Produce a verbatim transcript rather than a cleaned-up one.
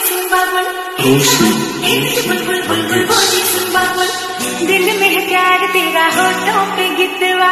सुन बाबुल, बुलबुल बुलबुल बोली सुन बाबुल, दिल में है प्यार तेरा होठों पे गितवा,